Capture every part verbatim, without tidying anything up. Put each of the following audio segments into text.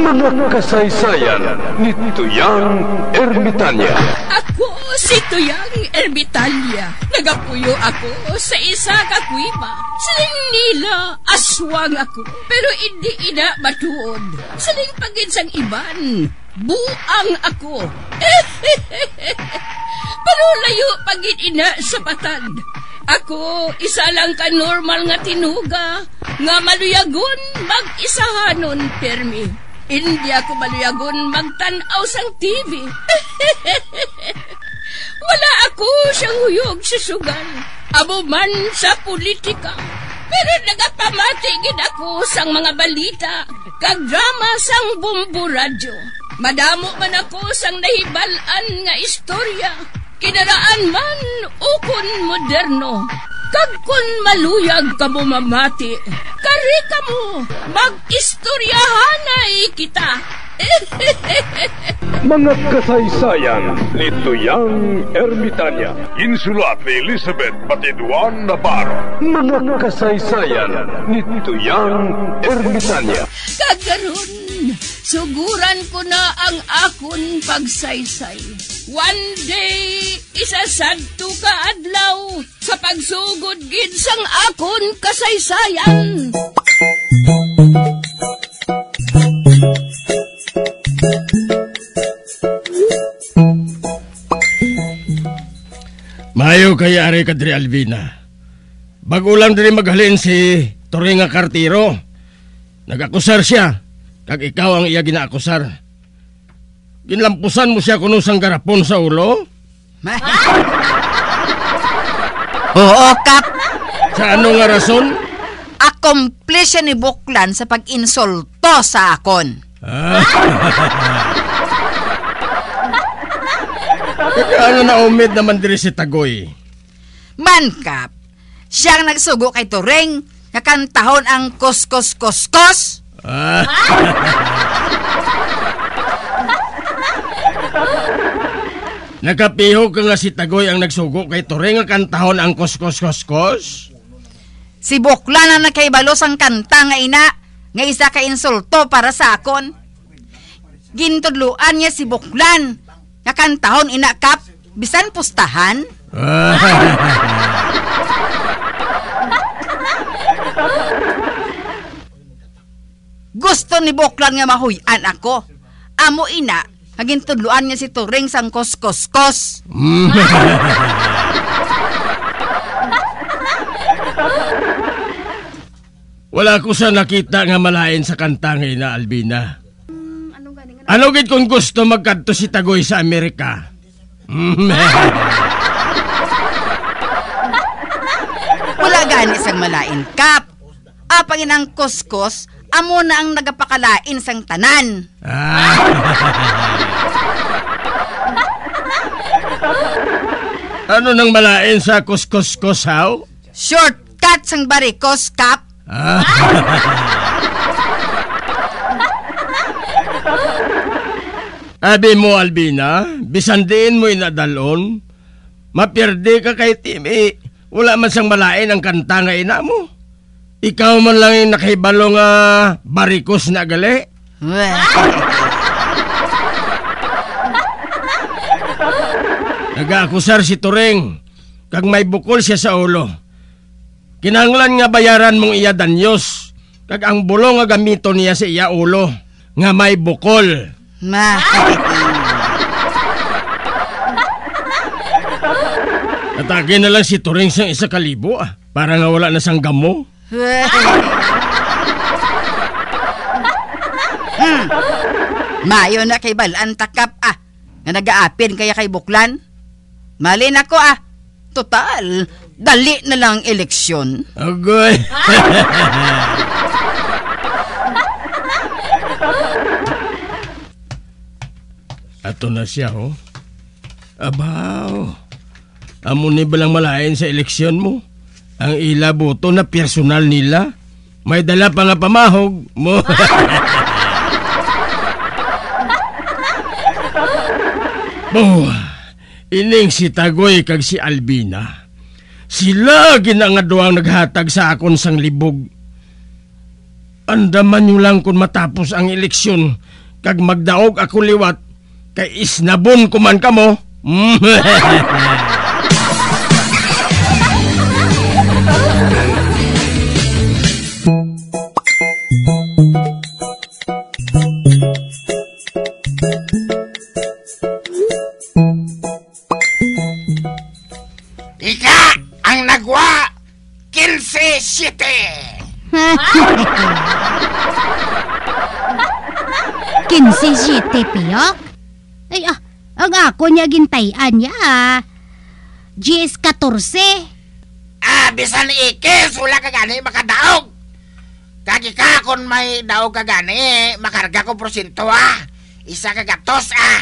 Mga kasaysayan ni Tuyang Ermitanya. Ako si Tuyang Ermitanya. Nagapuyo ako sa isa ka kuiba. Siling nila, aswang ako. Pero hindi ina matuod. Siling pagin sang iban, buang ako. Pero layo pagin ina sa batad. Ako, isa lang ka normal nga tinuga, nga maluyagon mag-isahanon, permi. Hindi ako maluyagon magtanaw sang T V. Wala ako siyang huyog sa sugal, amo man sa politika. Pero nagapamati gid ako sang mga balita, kag drama sang Bumbu Radyo. Madamo man ako sang nahibalan nga istorya, kinaraan man ukon moderno. Kag kun maluyag ka mo mamati, kari ka mo, mag-istoryahanay kita. Mga kasaysayan ni Tuyang Ermitanya. Insulat ni Elizabeth Batiduan Navarro. Mga kasaysayan ni Tuyang Ermitanya. Kagaron, suguran ko na ang akon pagsaysay. One day, isasadto ka adlaw sa pagsugod gid sang akon kasaysayan. Mayo kaya ari kadri Alvina. Bago lang diri maghalin si Turing nga kartiro. Nagakusar siya, kag ikaw ang iya ginaakusar. Ginlampusan mo siya kuno sang garapon sa ulo? Oo, Kap. Sa ano nga rason? Accomplish siya ni Buklan sa pag-insulto sa akon. Ah. Ano na umid naman diri si Tagoy? Man, Kap, siyang nagsugo kay Turing na kantahon ang kos-kos-kos-kos. Ah. Nakapiho ka nga si Tagoy ang nagsugo kay Turing nga kantahon ang kos-kos-kos-kos? Si Buklan ang nakaibalos ang kanta nga ina, nga isa ka insulto para sa akon. Gintudluan niya si Buklan nga kantahon ina, Kap, bisan pustahan. Ah. Gusto ni Buklan nga mahuyan ako. Amo ina, nagintudluan niya si Turing sang kos-kos-kos. Wala ko sa nakita nga malain sa kanta nga ina, Albina. Ano gid kung gusto magkadto si Tagoy sa Amerika? Wala gani sang malain, Kap. Apangin ang kos-kos, amo na ang nagapakalain sang tanan. Ah. Ano nang malain sa kus-kus-kus, haw? Shortcut sang barikos, Kap. Ah. Abi mo, Albina, bisan din mo inadalon, mapirde ka kay Timi. Wala man sang malain ang kanta nga ina mo. Ikaw man lang yung nakahibalo nga barikos na gali. Nag-aakusar si Turing, kag may bukol siya sa ulo. Kinanglan nga bayaran mong iya danyos, kag ang bulo nga gamito niya sa iya ulo, nga may bukol. Ma. Atake na lang si Turing sang isa kalibo, ah, para nga wala na sang gamo. hmm. Mayo na kay balaan takap, ah, nga nag-aapin kaya kay Buklan. Malin ako, ah. Total, dali na lang eleksyon. Agoy. Ato na siya, oh. Abaw. Amo ni balang malain sa eleksyon mo. Ang ila boto na personal nila. May dala pa nga pamahog mo. Oh, ining si Tagoy kag si Albina. Sila ginangaduang naghatag sa akon sang libog. Andaman nyo lang kung matapos ang eleksyon kag magdaog ako liwat kay isnabon kuman kamo. Ika ang nagwa quince siete. Kinse siyete, Piyok? Ay, ah, ang ako niya gintayan niya, ah. G S fourteen. Ah, bisan ikis, wala ka gani makadaog. Kagi ka kung may daog ka gani, makarga ko porsyento, ah. Isa ka gatos, ah.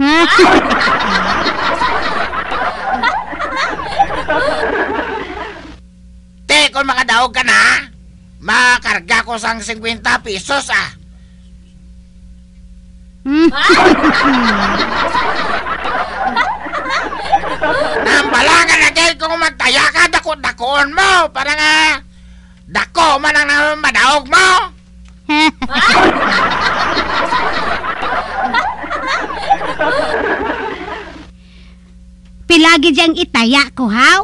Te, kung makadaog ka na, makarga ko sang fifty pesos, ah. Nambala ka na kayo kung magtaya ka, dako-dakoon mo. Para nga, dako man ang madaog mo. Pilagi diyang itaya ko, haw?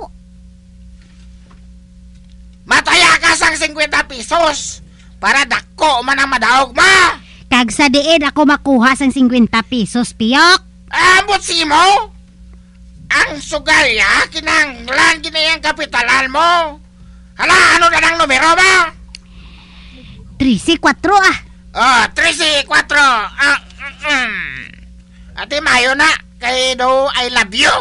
Mataya ka sang fifty pesos. Para dako man ang madaog mo. Kag sa diin ako makuha sang fifty pesos, Piyok. Ambot si mo? Ang sugal ya, kinanglan ginayang kapitalan mo. Hala, ano na ng numero mo? thirty four, ah. Oh, three four. Ah, mm, mm. Ate Mayo na, kay do I love you.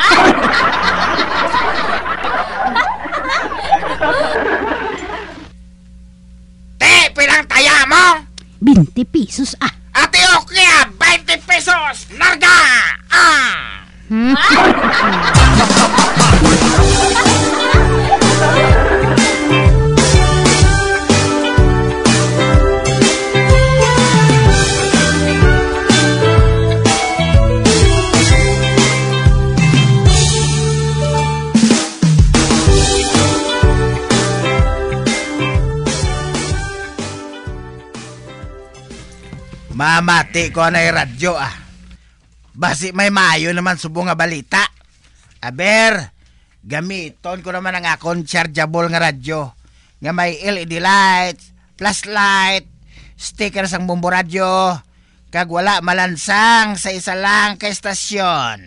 Te, pilang taya mo? twenty pesos, ah. Ate Okya, twenty pesos. Narga! Ah! Mamati ko na yung radyo, ah. Basi may mayo naman subong nga balita. Aber, gamiton ko naman ang akong chargeable nga radyo. Nga may L E D lights, flashlight, sticker sang bumbo radyo, kag wala malansang sa isa lang ka estasyon.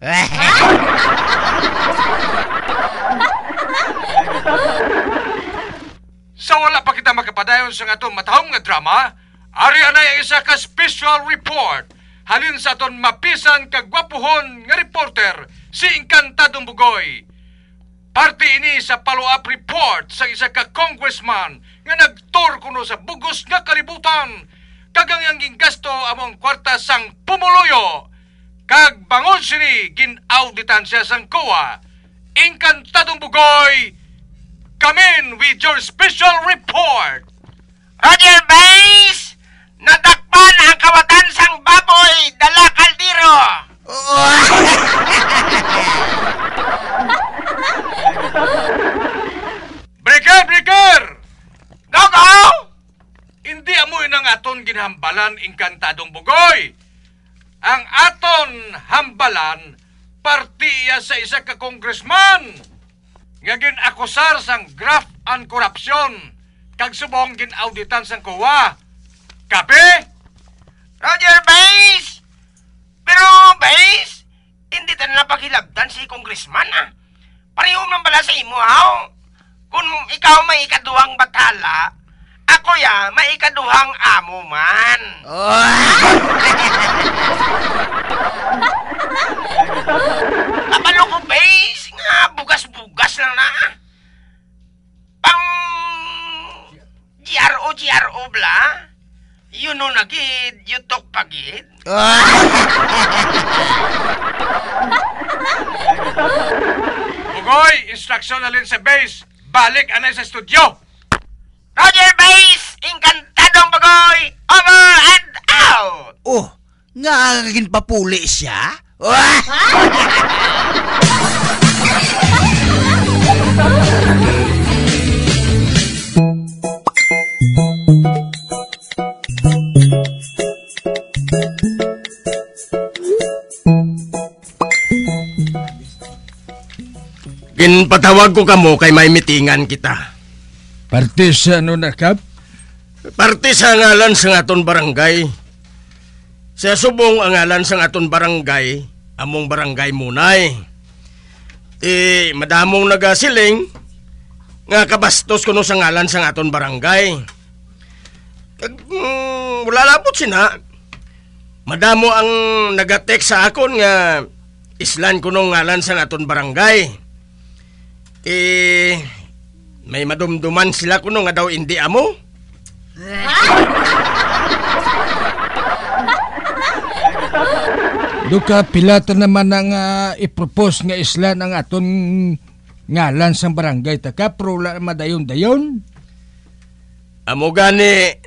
Sa wala pa kita makapadayon sa atong matahong nga drama, ari anay isa ka special report. Halin sa aton mapisan kagwapuhon nga reporter si Encantadong Bugoy. Parte ini sa follow-up report sa isa ka congressman nga nagtour kuno sa bugos nga kalibutan. Kagang ang gingasto among kwarta sang pumuluyo. Kag bangon sini gin-auditan siya sang C O A. Encantadong Bugoy, come in with your special report. Roger Base! Nadakpan ang kawatan sang baboy dala kaldero. Breaker, breaker! Gogo! Hindi amoy nang aton ginhambalan, Encantadong Bugoy. Ang aton hambalan, partiya sa isa ka congressman nga ginakusar sang graft and corruption kag subong gin-auditan sang C O A. Kape? Roger Base! Pero Base, hindi ta na paghilabtan si congressman, ah. Pareho man bala sa imo, haw. Kung ikaw may ikaduhang batala, ako ya may ikaduhang amo man. Oh. Kabalo ko Base, nga bugas-bugas lang na. Pang G R O G R O bla. Yun no nagid, yutok pagid. Bugoy, instruction alin sa base. Balik anay sa studio. Roger Base, Encantadong Bugoy, over and out. Oh, nga agin papuli siya? Ginpatawag ko kamo kay may mitingan kita. Parte sa ano na, Kap? Parte sa ngalan sa aton barangay. Sa subong ang ngalan sa aton barangay, among barangay Munay. Eh, madamong nagasiling nga kabastos kuno sa ngalan sa aton barangay. Kag, mm, wala labot sina. Madamo ang nagatek sa akon nga islan kuno ngalan sa aton barangay. Eh, may madumduman sila kuno nga daw hindi amo. Duka pilata naman ang uh, ipropose nga islan ang aton ngalan sa barangay. Taka, pero wala madayon-dayon. Amo gani.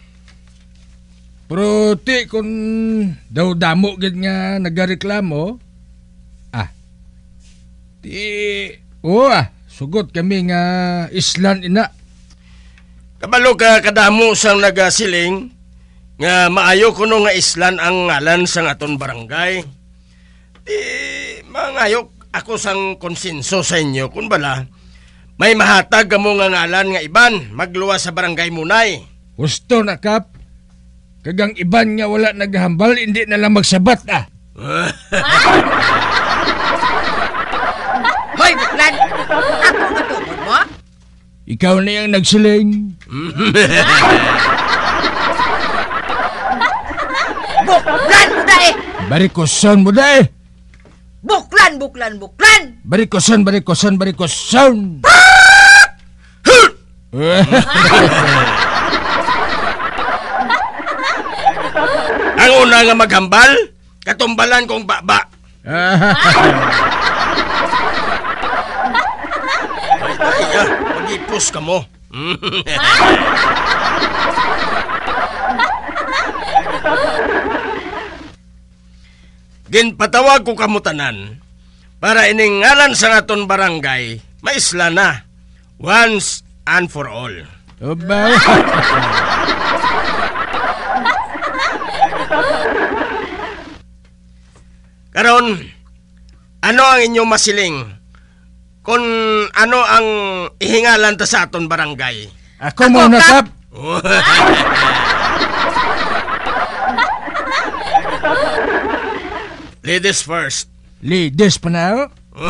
Pero ti kung daw damo gid nga nagareklamo, ah, ti, oh ah, sugot kami nga islan ina. Kabalo ka kadamo sang nagasiling nga maayo kuno nga islan ang ngalan sang aton barangay. Di mangayok ako sang konsenso sa inyo kun bala may mahatag kamo nga ngalan nga iban magluwas sa barangay Munay. Gusto na, Kap. Kagang iban nga wala naghambal, hindi na lang magsabat ah. Hoy, Buklan! Ako nga tungkol mo? Ikaw na yung nagsiling. Buklan mo da eh! Barikoson mo da eh. Buklan, buklan, buklan! Barikoson, barikoson, barikoson. Ang una nga maghambal, katumbalan kong baba. Ay, ay, ah, mag-ipos ka mo. Ginpatawag ko kamutanan para ining ngalan sa aton barangay maisla na once and for all. Aba. Karon, ano ang inyong masiling? Kung ano ang ihingalan ta sa aton barangay? Ako, Ako muna, Kap. Ladies first. Ladies pa na.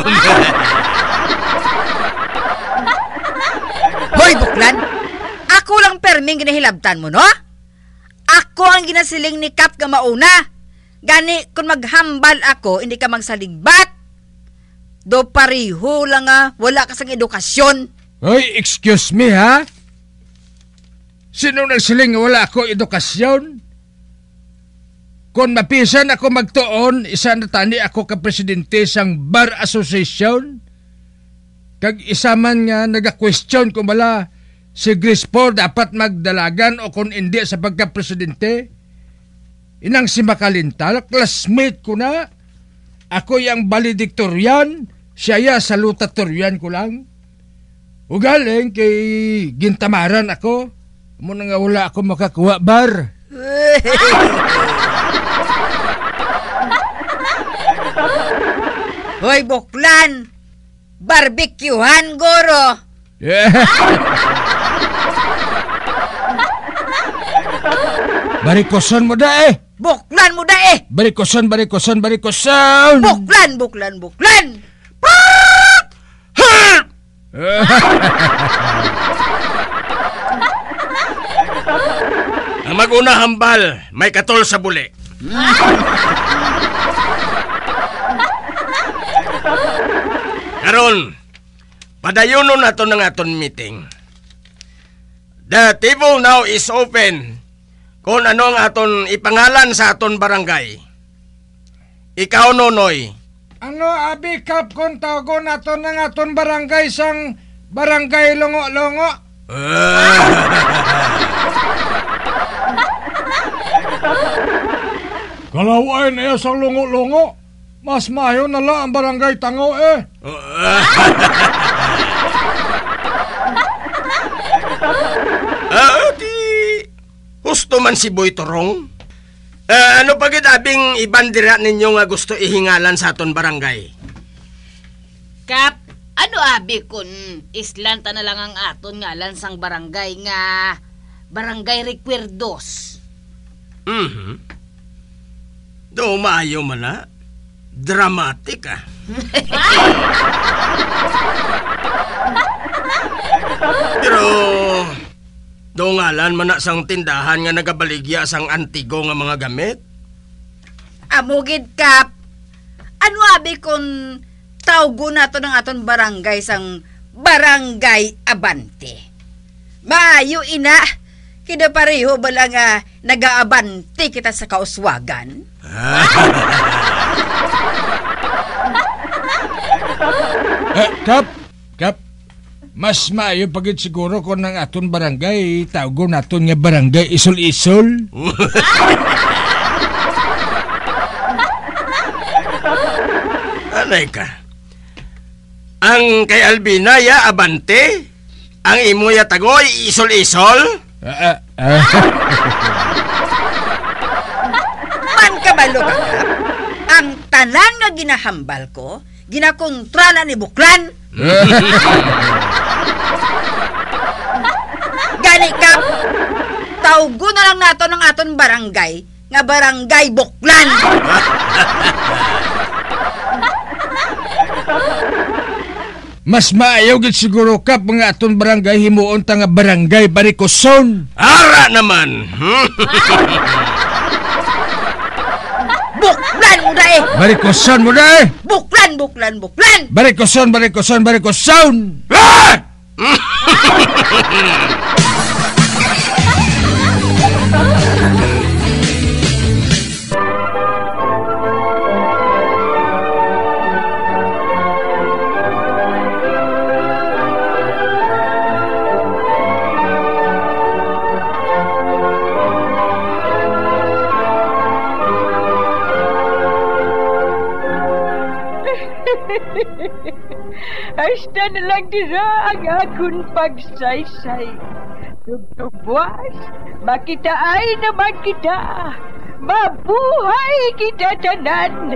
Hoy, Buklan! Ako lang perming ginahilabtan mo, no? Ako ang ginasiling ni Kap nga mauna. Gani, kung maghambal ako, hindi ka magsaligbat. Do pariho lang nga, wala ka sang edukasyon. Hoy, excuse me, ha? Sino nagsiling nga wala ako edukasyon? Kung mapisan ako magtuon, isa na tani ako ka presidente sang Bar Association. Kag isa man nga naga-question kung bala si Grispo dapat magdalagan o kung hindi sa pagka-presidente. Inang si Makalintal, classmate ko na. Ako yung valedictorian, siya ya salutatorian ko lang. Ugaling kay gintamaran ako. Muna nga wala ako makakuha bar. Hoy, Buklan! Barbecuehan, goro! Barikoson mo da eh! Buklan mo da eh! Barikoson, barikoson, barikoson! Buklan, buklan, buklan! Ang mag-una hambal, may katol sa buli. Karon, padayunon nato ng aton meeting. The table now is open kung ano ang aton ipangalan sa aton barangay. Ikaw, Nonoy. Ano, abi, Kap, kung tawagon nato ng aton barangay sang barangay Longo-Longo? Kalaway na sa Longo-Longo. Mas mayo na lang ang barangay Tango eh. Ah, di husto man si Boy Torong. Uh, ano pagid abing ibandira ninyo nga gusto ihingalan sa aton barangay? Kap, Ano abi kun islanta na lang ang aton nga lansang barangay nga Barangay Recuerdos. Mhm. Do maayo man na. Dramatic ah. Pero do ngalan man na sang tindahan nga nagabaligya sang antigo nga mga gamit. Amugid kap. Ano abi kun tawgo nato ng aton barangay sang Barangay Abante. Maayo ina, kida pareho bala nga nagaabante kita sa kauswagan? eh, Kap, Kap, mas maayo pagit siguro kung ng aton barangay, tawgo naton nga Barangay Isol-Isol. Anay ka? Ang kay Albina ya Abante? Ang imo ya tagoy isol-isol? Ah, ah, ah. Man kabalo ka kap? Ang tanan nga ginahambal ko, ginakontrala ni Buklan. Gani kap, tawgo na lang nato ng aton barangay nga Barangay Buklan. Mas maayaw gid siguro kap mga aton barangay himuon ta nga Barangay Baricoson. Ara naman. Buklan mo na eh. Baricoson mo na eh. Buklan, buklan, buklan. Baricoson, Baricoson, Baricoson. Ah! Hasta na lang dira ang akong pagsaysay. Tugtugwas, makitaay naman kita. Mabuhay kita tanan.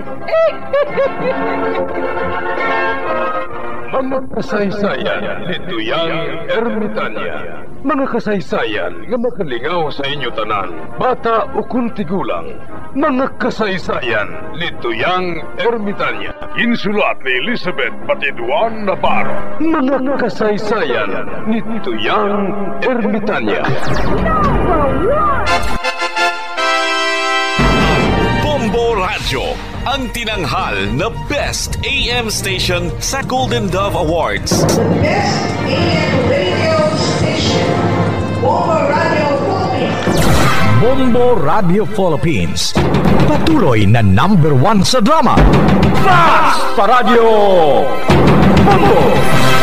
Mga kasaysayan ni Tuyang Ermitanya. Mga kasaysayan nga makalingaw sa inyo tanan, bata o kuntigulang. Mga kasaysayan ni Tuyang Ermitanya. Insulat ni Elizabeth Batiduan Navarro. Mga kasaysayan ni Tuyang Ermitanya. Bombo Radio, ang tinanghal na Best A M Station sa Golden Dove Awards. Best A M Radio Station, Bombo Radio Philippines. Bombo Radio Philippines, patuloy na number one sa drama. Fast pa Radio! Bombo!